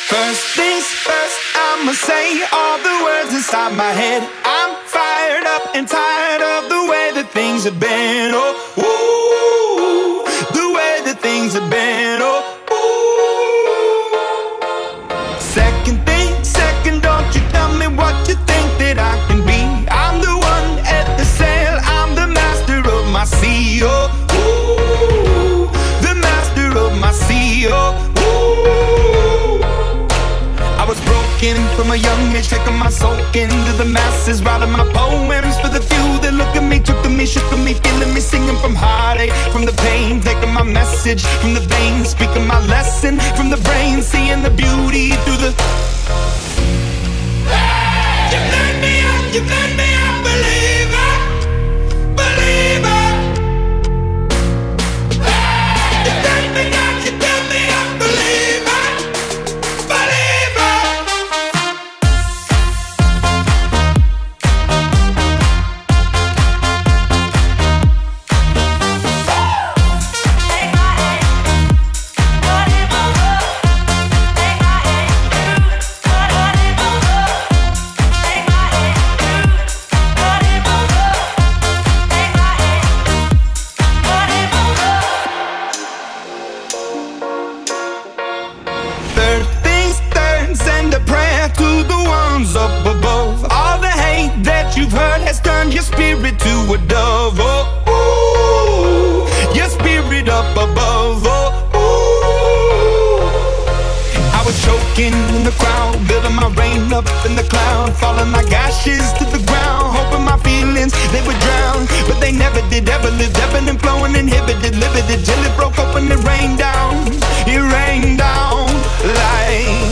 First things first, I'ma say all the words inside my head. I'm fired up and tired of the way that things have been. Oh, ooh, the way that things have been. Oh, ooh. Second thing, second, don't you tell me what you think that I can be. I'm the one at the sail, I'm the master of my sea. Oh, ooh, the master of my sea. Oh, I was broken from a young age, taking my soul into the masses, writing my poems for the few that look at me, took to me, shook at me, feeling me, singing from heartache, from the pain, taking my message from the veins, speaking my lesson from the brain, seeing the beauty through the... You made me up, you made me a believer, believer. You made me up, you made me a believer, believer. Third things third, send a prayer to the ones up above. All the hate that you've heard has turned your spirit to a dove. Oh, ooh, your spirit up above. Oh, ooh. I was choking in the crowd, building my rain up in the cloud, falling like ashes to the ground, hoping my feelings they would drown, but they never did. Ever lived, ebbing and flowing, inhibited, limited, till it broke open and rained down. It rained down like